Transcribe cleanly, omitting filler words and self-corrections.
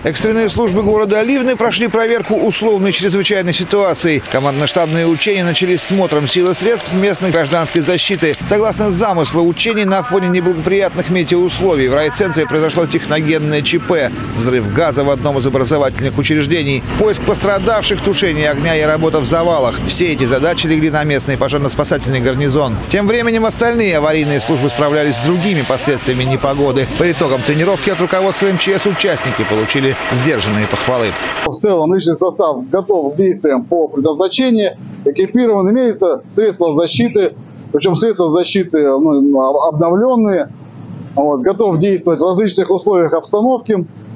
Экстренные службы города Ливны прошли проверку условной чрезвычайной ситуации. Командно-штабные учения начались с смотром сил и средств местной гражданской защиты. Согласно замыслу учений, на фоне неблагоприятных метеоусловий в райцентре произошло техногенное ЧП. Взрыв газа в одном из образовательных учреждений. Поиск пострадавших, тушение огня и работа в завалах. Все эти задачи легли на местный пожарно-спасательный гарнизон. Тем временем остальные аварийные службы справлялись с другими последствиями непогоды. По итогам тренировки от руководства МЧС участники получили сдержанные похвалы. В целом личный состав готов к действиям по предназначению, экипирован, имеются средства защиты, причем средства защиты обновленные, готов действовать в различных условиях обстановки.